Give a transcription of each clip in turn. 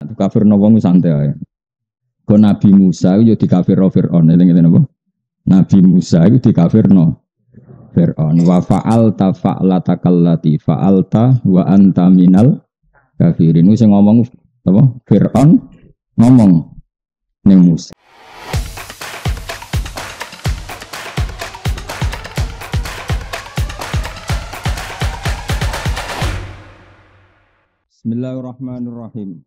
Kafirno wong santai ae. Kok Nabi Musa yo dikafirno Firaun, eling-eling apa? Nabi Musa itu dikafirno Fir'aun wa fa'alta fa'latakallati fa'alta wa anta minal kafirin. Sing ngomong apa? Fir'aun ngomong ning Musa. Bismillahirrahmanirrahim.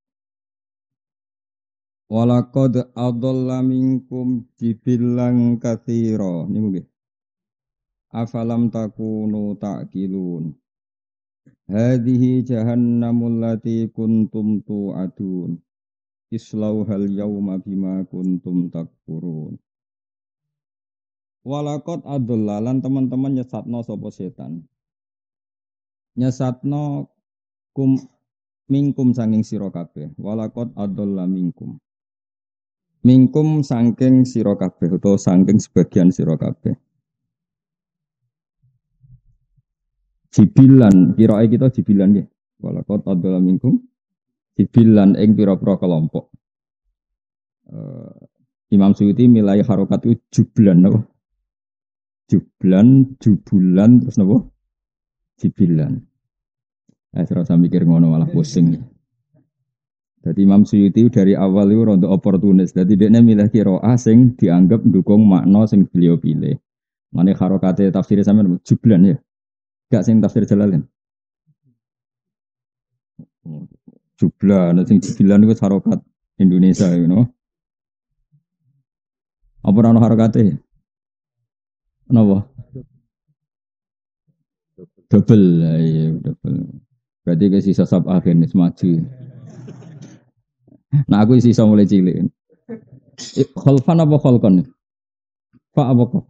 Walaqad adalla minkum jibillan katsira. Niku nggih. Afalam takunu ta'qilun. Hadhihi jahannamul lati kuntum tu'adun. Islauhal yawma bima kuntum takfurun. Walaqad adalla lan teman-teman nyesatno sapa setan. Nyesatno minkum sanging sira kabeh. Walaqad adalla minkum. Minkum sangking sira kabeh utawa sangking sebagian sira kabeh. Jibilan, kirae kita jibilan nggih. Walaqad adalla minkum jibilan ing pira-pira kelompok. Imam Suyuti milai harokat itu jublan apa? Jublan, jubulan terus napa? Jibilan. Serasa mikir ngono malah pusing. Jadi Imam Suyuti dari awal itu rontok oportunis. Jadi dia milih qiraah sing dianggap mendukung makna sing beliau pilih. Mane harokate tafsir sampean jublan ya. Gak sing tafsir Jalalain. Jublan sing jibilan itu harokat Indonesia you know. Apa ana harokate? Napa? Double, ya double. Berarti ke sisa sab akhir nih maju. Nah aku sisa mulai cilik. Kholfan apa kholkon? Fa apa kok?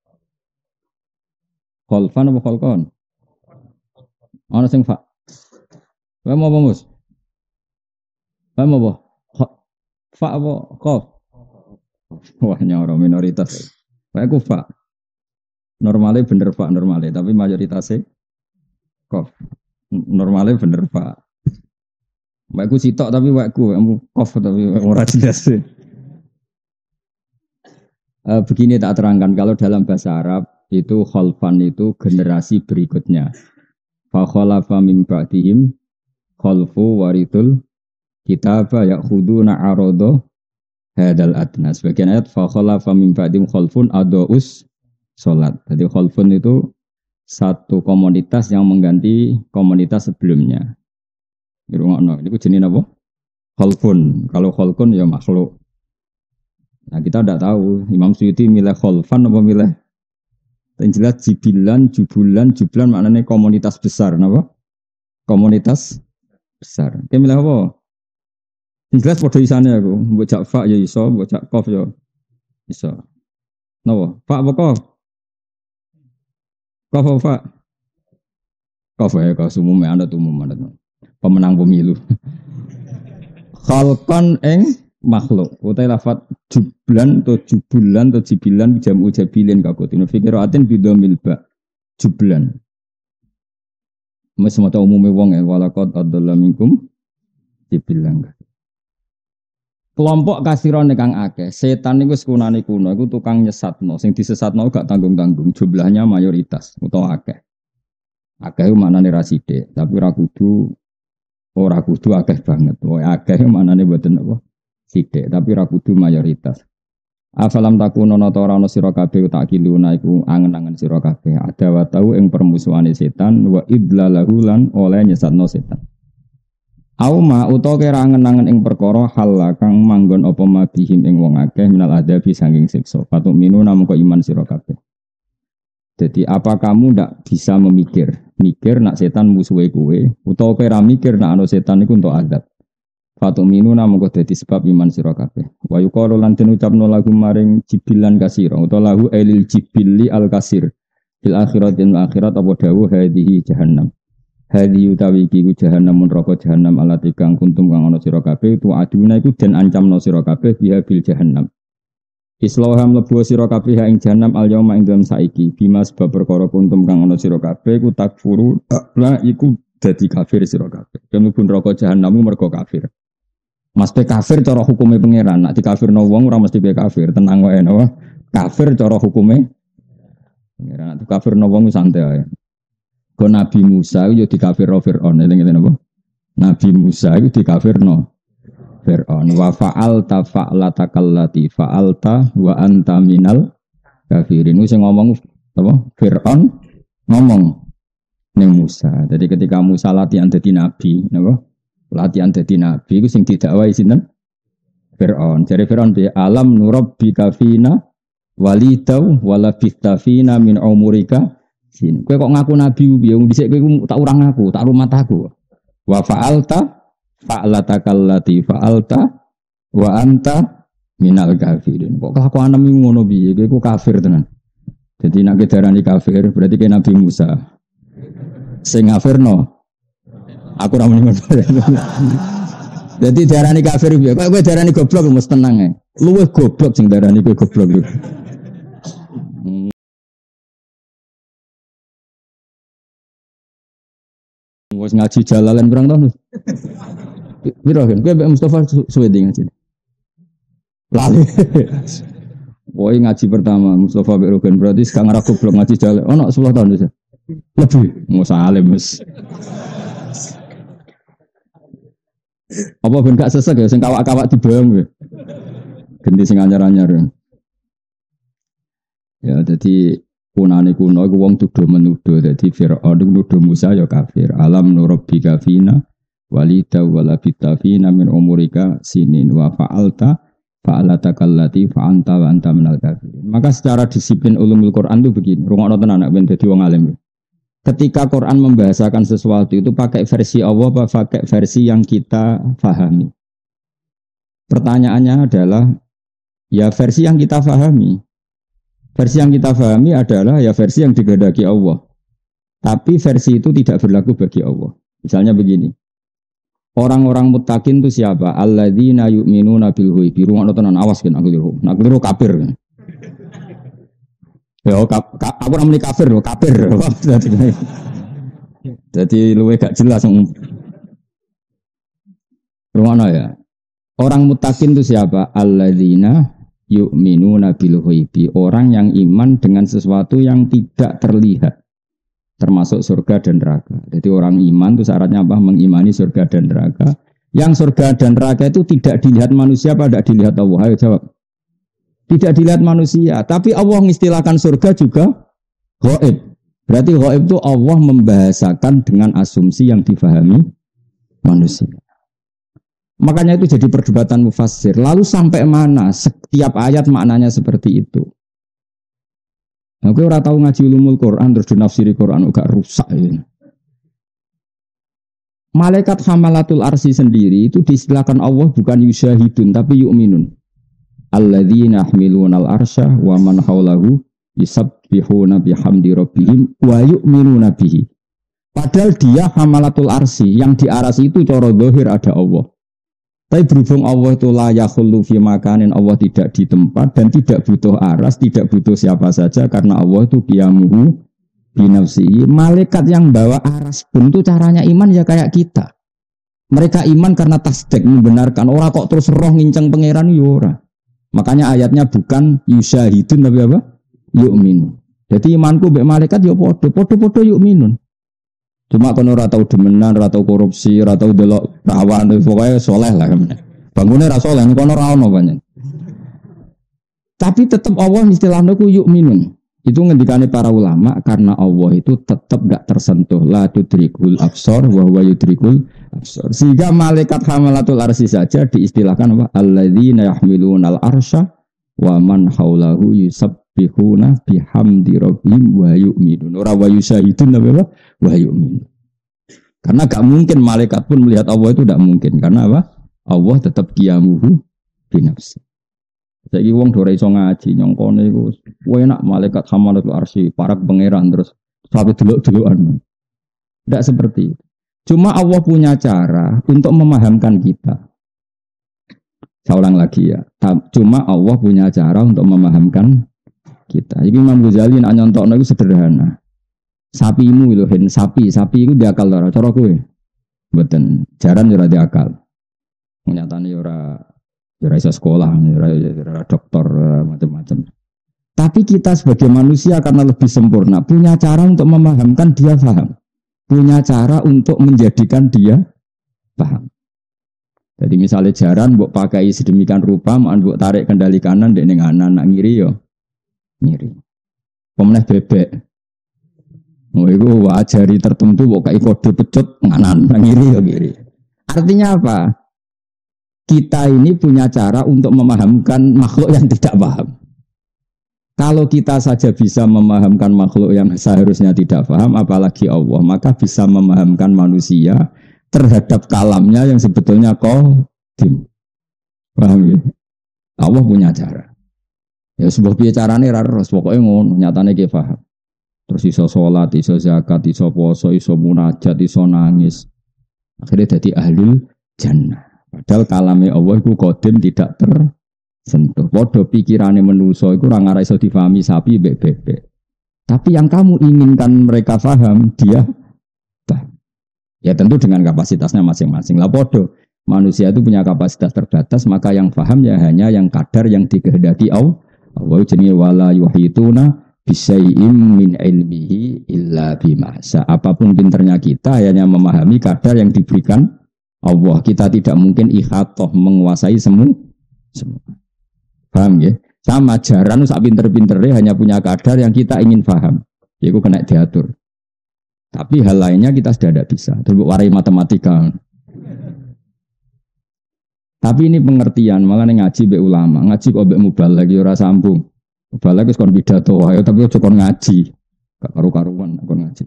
Kholfan apa kholkon? Ana sing fa. Wae mau apa Mus? Wae mau apa? Fa apa qof? Wah nyoro minoritas. Wae ku fa. Normalnya bener fa normalnya, tapi mayoritasnya qof. Normalnya bener Pak. Mbakku sitok tapi wakku kof tapi ora jelas. Begini tak terangkan kalau dalam bahasa Arab itu khalfan itu generasi berikutnya. Fa khalafa min ba'dihim khalfu warithul kitaba ya'khuduna arada hadal adna. Sebagian ayat fa khalafa min ba'dihim khalfun adaus salat. Jadi khalfun itu satu komunitas yang mengganti komunitas sebelumnya. Ini jenis apa? Khalfun. Kalau khalfun ya makhluk. Nah kita tidak tahu. Imam Suyuti milih khalfan apa milih? Yang jelas jibilan, jublan maknanya komunitas besar. Apa? Komunitas besar. Kita milih apa? Yang jelas pada isanya aku. Bocak fa ya iso, bocak kof ya iso. Napa? Fa apa kof? Kof. Kof ya kau umumnya anda tuh umum anda pemenang pemilu. Khalqan eng makhluk. Utai lafat jublan atau jubulan atau jibilan jamu jabilin kakutin. Fikiratin bidomil ba jublan. Mas mata umumnya wong ya walakot adalah minkum jibilan. Kelompok kasiron kang akeh, setan niku sekunane kuno, iku tukang nyesatno, sing disesatno gak tanggung-tanggung, jumlahnya mayoritas utawa akeh. Akeh maknane ra sithik, tapi ora kudu akeh banget. Wae akeh maknane mboten apa sithik, tapi ora kudu mayoritas. Afalam takunono ta ora ana sira kabeh tak kiluna iku angen-angen sira kabeh. Ada wa tau ing permusuhane setan wa idlalahu lan oleh nyesatno setan. Auma utawa kira angen-angen ing perkara hal kang manggon apa mabihim ing wong akeh minal adabi saking siksa. Patuk minu namung kok iman sira kabeh. Jadi apa kamu ndak bisa mikir nak setan musuhe kowe utawa kira mikir nak ana setan iku entuk adab. Patuk minu namung kok dadi sebab iman sira kabeh. Wa yuqalu lan den ucapno lagu maring jibilan kasira utawa lahu ailil jibilli al kasir. Fil akhiratin akhirat apa dawuh hadhihi jahannam. Hadi utawi iki ku jahannam neraka jahannam alati kang kuntum kang ana sira kabeh tu aduna iku den ancamno sira kabeh biha bil jahannam. Islauham mlebu sira kabeh ing jahannam al yauma ing dalem saiki bima sebab perkara kuntum kang ana sira kabeh ku takfuru la iku dadi kafir sira kabeh. Kemlebu neraka jahannam mergo kafir. Mas pe kafir cara hukume pangeran. Nek dikafirno wong ora mesti pe kafir, tenang wae napa. Kafir cara hukume pangeran. Nek dikafirno wong santai ae. Kok Nabi Musa yo dikafirno Firaun, eling-eling napa? Nabi Musa itu dikafirno Fir'aun wa fa'alta fa'latakallati fa'alta wa anta minal kafirin. Itu ngomong apa? Fir'aun ngomong ning Musa. Jadi ketika Musa latihan dadi nabi, napa? Latihan dadi nabi iku sing didakwai sinten? Fir'aun. Jare Fir'aun bi alam nurabbika fina walidau wala bistafina min umurika sin. Kowe kok ngaku nabi piye? Wong dhisik kowe tak urang aku, tak rumat aku. Wa fa'alta fa'latakallati fa'alta wa anta minal kafirin. Kok kelakuan nemu ngono piye? Kowe kafir tenan. Jadi nek darani kafir berarti ke Nabi Musa. Sing kafirno aku ora muni ngono. Jadi darani kafir piye? Kowe darani goblok mesti tenang ae. Luwih goblok sing darani kowe goblok. Wes ngaji jalalan berang tahun. Piro kan? Kowe mbek Mustofa suwe ngaji. Lali. Woi ngaji pertama Mustofa mbek Rogen berarti sekarang ora goblok ngaji jalan. Ono 10 tahun wis. Lebih. Musa alim wis. Apa ben gak sesek ya sing kawak-kawak dibayang kowe. Ganti sing anyar-anyar. Ya dadi kunane kuno iku wong tuduh menuduh dadi Firaun nuduh Musa ya kafir. Alam nurabbika fina walida wala bitafina min umurika sinin wa fa'alta fa'alatakallati fa'anta wa anta minal kafirin. Maka secara disiplin ulumul Quran itu begini. Rungokno tenan nek ben dadi wong alim. Ketika Quran membahasakan sesuatu itu pakai versi Allah apa pakai versi yang kita fahami? Pertanyaannya adalah ya versi yang kita fahami. Versi yang kita fahami adalah ya versi yang digedaki Allah. Tapi versi itu tidak berlaku bagi Allah. Misalnya begini. Orang-orang muttaqin itu siapa? Alladzina yu'minuna bil ghaibi. Rungokno tenan awas kan aku liru. Nak liru kafir. Ya aku namanya kafir loh, kafir. Jadi luwe gak jelas. Rungokno ya. Orang muttaqin itu siapa? Alladzina yu'minuna bil ghaibi, orang yang iman dengan sesuatu yang tidak terlihat, termasuk surga dan neraka. Jadi orang iman itu syaratnya apa? Mengimani surga dan neraka. Yang surga dan neraka itu tidak dilihat manusia, apa tidak dilihat Allah? Ayo jawab. Tidak dilihat manusia, tapi Allah mengistilahkan surga juga ghaib. Berarti ghaib itu Allah membahasakan dengan asumsi yang difahami manusia. Makanya itu jadi perdebatan mufassir. Lalu sampai mana setiap ayat maknanya seperti itu? Nah, gue ora tahu ngaji ulumul Quran terus dinafsiri Quran agak rusak ini. Malaikat hamalatul arsy sendiri itu diistilahkan Allah bukan yusyahidun tapi yu'minun. Alladzina yahmilunal arsya wa man haulahu yusabbihuna bihamdi rabbihim wa yu'minuna bihi. Padahal dia hamalatul arsy, yang di arsy itu cara zahir ada Allah. Tapi berhubung Allah itu la yakhullu fi makanin, Allah tidak di tempat dan tidak butuh aras, tidak butuh siapa saja karena Allah itu qiyamuhu binafsihi. Malaikat yang bawa aras pun itu caranya iman ya kayak kita. Mereka iman karena tasdik, membenarkan. Orang kok terus roh nginceng pangeran ya ora. Makanya ayatnya bukan yusyahidun tapi apa? Yu'min. Jadi imanku mbek malaikat ya podo yu'minun. Cuma kan ora tau demenan, ora tau korupsi, ora tau delok perawan, pokoknya soleh lah. Bangunnya ora soleh, kono ora ono banyak. Tapi tetap Allah istilahnya ku yu'minun. Itu ngendikane para ulama karena Allah itu tetap gak tersentuh. La tudrikul absar wa huwa yudrikul absar. Sehingga malaikat hamalatul arsy saja diistilahkan apa? Alladzina yahmilunal arsya wa man haulahu yusabbihuna bihamdi rabbihim wa yu'minun. Ora wa yusyahidun apa? Wa yu'minun. Karena gak mungkin malaikat pun melihat Allah itu gak mungkin. Karena apa? Allah tetap qiyamuhu binafsi. Saiki wong do ora iso ngaji nyongkone iku. Enak malaikat hamalatul arsy para pangeran terus sampai delok-delokan. Tidak seperti itu. Cuma Allah punya cara untuk memahamkan kita. Saya ulang lagi ya. Cuma Allah punya cara untuk memahamkan kita. Iki Imam Ghazali nak nyontokno iku sederhana. Sapimu lho sapi iku diakal ora cara kowe. Mboten, jaran ora diakal. Nyatane ora iso sekolah, ora dokter, macam-macam. Tapi kita sebagai manusia karena lebih sempurna, punya cara untuk memahamkan dia paham. Punya cara untuk menjadikan dia paham. Jadi misalnya jaran mbok pakai sedemikian rupa, mbok tarik kendali kanan dek ning kanan, nak ngiri yo ngiri. Pemenah bebek. Oh iku ajari tertentu mbok kai kode pecut nganan, nak ngiri yo ngiri. Artinya apa? Kita ini punya cara untuk memahamkan makhluk yang tidak paham. Kalau kita saja bisa memahamkan makhluk yang seharusnya tidak paham, apalagi Allah, maka bisa memahamkan manusia terhadap kalamnya yang sebetulnya qadim. Paham ya? Allah punya cara. Ya sebab piye carane ra terus pokoke ngono, nyatane ki paham. Terus iso salat, iso zakat, iso poso, iso munajat, iso nangis. Akhirnya jadi ahlul jannah. Padahal kalame Allah iku qadim tidak tersentuh. Padha pikirane manusa iku ora ngara iso difahami sapi mbek bebek. Tapi yang kamu inginkan mereka paham, dia paham. Ya tentu dengan kapasitasnya masing-masing. Lah podo manusia itu punya kapasitas terbatas, maka yang paham ya hanya yang kadar yang dikehendaki Allah. Allah jenenge wala yuhituna bisyai'im min ilmihi illa bima syaa. Apapun pinternya kita hanya memahami kadar yang diberikan Allah. Kita tidak mungkin ikhatoh menguasai semua. Paham ya? Sama jaran sak pinter-pinternya hanya punya kadar yang kita ingin paham. Yaitu kena diatur. Tapi hal lainnya kita sudah tidak bisa. Terus warai matematika. Tapi ini pengertian, malah ngaji be ulama, ngaji kok be mubaligh ora sambung. Mubaligh wis kon pidato wae, tapi aja kon ngaji. Gak karu-karuan kon ngaji.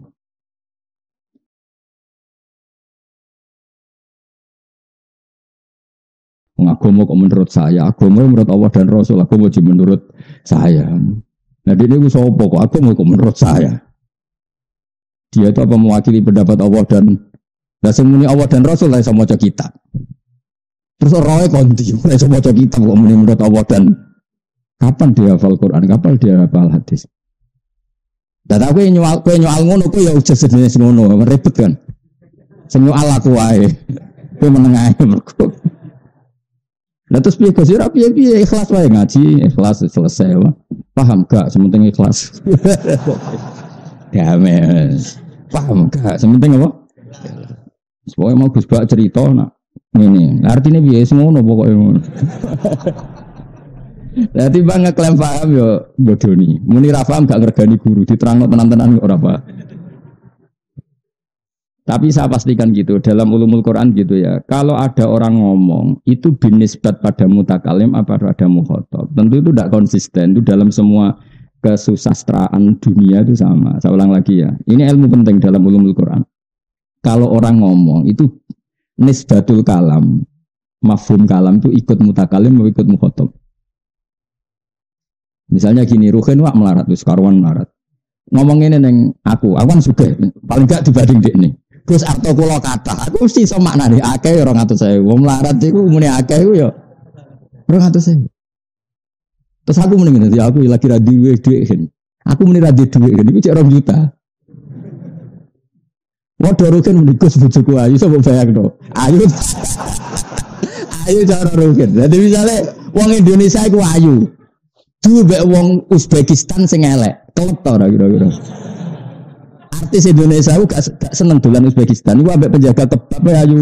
Agama kok menurut saya, agama menurut Allah dan Rasul, agama menurut saya. Nah ini gue sapa kok agama kok menurut saya. Dia itu apa mewakili pendapat Allah dan semuanya Allah dan Rasul lah sama kitab. Terus orangnya konti, mulai sama kitab kok menurut Allah dan kapan dia hafal Quran, kapan dia hafal hadis. Dan aku yang nyual ngono, aku ya udah sejenis ngono, ribet kan. Senyual aku aja, aku menengah berku. Nah terus piye ikhlas wae ngaji, ikhlas selesai lah. Paham gak? Sementing ikhlas. Damai. Paham gak? Sementing apa? Pokoknya mau Gus Bak cerita nak ini. Artinya biasa ngono pokoknya ngono. Lah timbang ngeklaim paham yo bodoni. Muni ra paham gak ngergani guru, diterangno tenan-tenan ora apa. Tapi saya pastikan gitu, dalam ulumul Quran gitu ya. Kalau ada orang ngomong, itu binisbat pada mutakalim apa pada mukhatab. Tentu itu tidak konsisten, itu dalam semua kesusastraan dunia itu sama. Saya ulang lagi ya, ini ilmu penting dalam ulumul Quran. Kalau orang ngomong, itu nisbatul kalam, mafhum kalam itu ikut mutakalim atau ikut mukhatab. Misalnya gini, Ruhin wak melarat, terus karuan melarat. Ngomong ini neng aku kan suka, paling gak dibanding dek nih. Terus arto kula kata, aku mesti iso maknane akeh ya 200.000. Wong melarat iku muni akeh iku ya 200.000. Terus aku muni ngene, aku lagi ra duwe dhuwit. Aku muni ra duwe dhuwit, iku cek 2 juta. Waduh Rukin muni Gus bojoku ayu sapa bayangno. Ayu. Ayu cara Rukin. Jadi misalnya wong Indonesia iku ayu. Duwe mbek wong Uzbekistan sing elek. Kelep ta ora kira-kira. Artis Indonesia aku gak seneng dolan Uzbekistan. Iku ambek penjaga kebab ayu.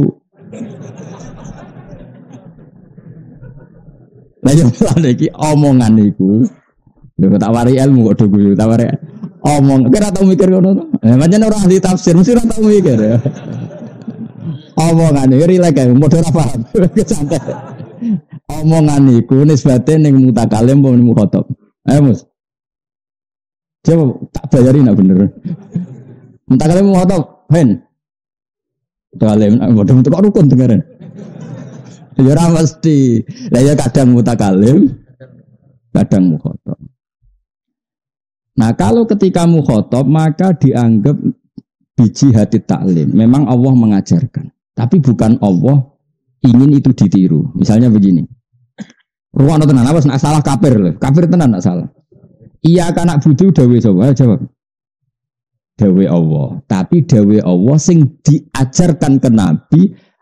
Lah yo iki omongan iku. Lho tak wari ilmu kok do tak wari. Omong, kira tau mikir ngono to. Pancen ora ahli tafsir, mesti ora tau mikir ya. Omongan iki rilek ae, padha ora paham. Santai. Omongan iku nisbate ning mutakalim apa ning mukhatab. Ayo Mus. Coba tak bayarin nak bener. Mutakalim mukhatab, hen. Mutakalim bodoh kok rukun dengaran. Ya ora mesti. Lah ya kadang mutakalim, kadang mukhatab. Nah kalau ketika mukhatab maka dianggap biji hati taklim. Memang Allah mengajarkan. Tapi bukan Allah ingin itu ditiru. Misalnya begini. Ruang tenan awas nak salah kafir loh. Kafir tenan nak salah. Iya kanak budu dawe sapa? Jawab. Dawe Allah. Tapi dawe Allah sing diajarkan ke Nabi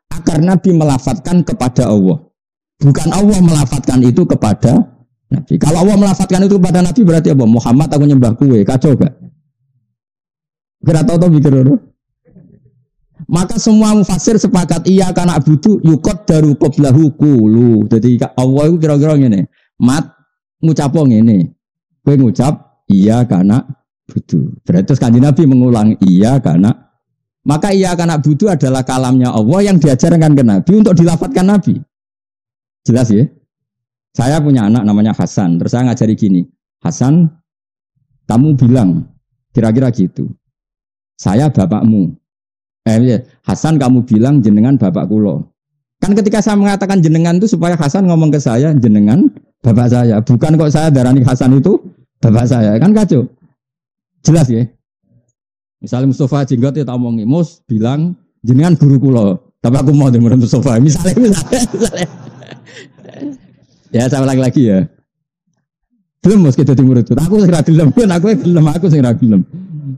Agar Nabi melafatkan kepada Allah. Bukan Allah melafatkan itu kepada Nabi. Kalau Allah melafatkan itu kepada Nabi berarti apa? Muhammad aku nyembah kue. Kacau gak? Kira tahu mikir dulu. Maka semua mufasir sepakat iya karena butuh yukot daru qoblahu kulu. Jadi Allah itu kira-kira ngene. Mat ngucap ngene. Kowe ngucap iya karena butuh. Berarti terus Kanjeng Nabi mengulang iya karena. Maka iya karena butuh adalah kalamnya Allah yang diajarkan ke Nabi untuk dilafatkan Nabi. Jelas ya? Saya punya anak namanya Hasan. Terus saya ngajari gini. Hasan, kamu bilang kira-kira gitu. Saya bapakmu. Hasan kamu bilang jenengan bapak kulo. Kan ketika saya mengatakan jenengan itu supaya Hasan ngomong ke saya jenengan bapak saya. Bukan kok saya darani Hasan itu bapak saya. Kan kacau. Jelas ya? Misalnya Mustafa Jenggot ya tak omongi, Mus bilang jenengan guru kulo. Tapi aku mau dengerin Mustafa. Misalnya. Ya saya ulang lagi ya. Belum Mus kita murid itu. Aku sing ra gelem, aku sing ra gelem.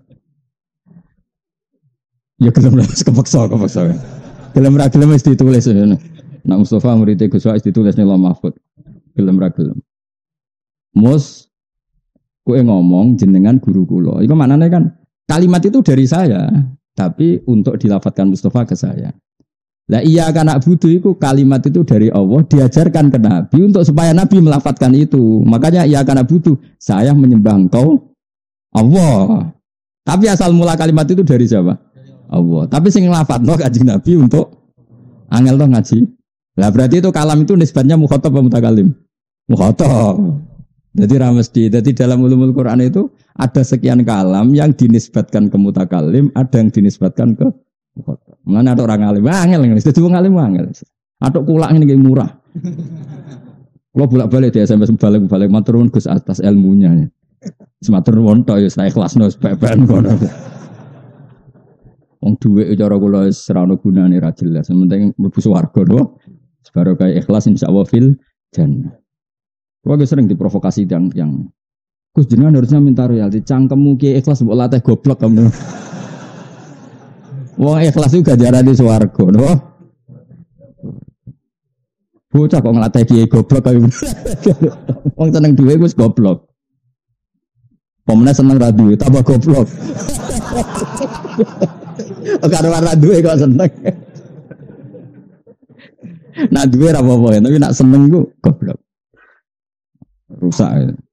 Ya gelem kepeksa. Gelem ra gelem wis ditulis. Nak Mustafa murid Gus Wais ditulis ning Lauh Mahfuz. Gelem ra gelem. Mus kowe ngomong jenengan guru kula. Iku maknane kan kalimat itu dari saya, tapi untuk dilafatkan Mustafa ke saya. Lah iya karena butuh itu kalimat itu dari Allah diajarkan ke Nabi untuk supaya Nabi melafatkan itu. Makanya iya karena butuh saya menyembah engkau Allah. Tapi asal mula kalimat itu dari siapa? Allah. Tapi sing nglafatno Kanjeng Nabi untuk angel to ngaji. Lah berarti itu kalam itu nisbatnya mukhatab atau mutakalim? Mukhatab. Jadi ramesti. Jadi dalam ulumul Quran itu ada sekian kalam yang dinisbatkan ke mutakalim, ada yang dinisbatkan ke mukhatab. Mana ada orang alim, angel, jadi orang alim angel. Atau kulak ini kayak murah. Kalau bolak-balik dia sampai balik maturun Gus atas ilmunya. Sematur wonto ya saya kelas nos pepen kono. Wong dhuwit cara kula wis ora ono gunane ra jelas. Penting mlebu swarga lho. Sebaro kaya ikhlas insyaallah fil jannah. Kula sering diprovokasi yang Gus jenengan harusnya minta royalti. Cangkemmu ki ikhlas mbok latih goblok kamu. Wong ikhlas itu ganjaran di swarga, lho. Bocah kok nglatih kiai goblok kaya. Wong seneng duwe wis goblok. Pemene seneng ra duwe tambah goblok. Karo ora duwe kok seneng. Nak duwe ra apa-apa, tapi nak seneng ku goblok. Rusak.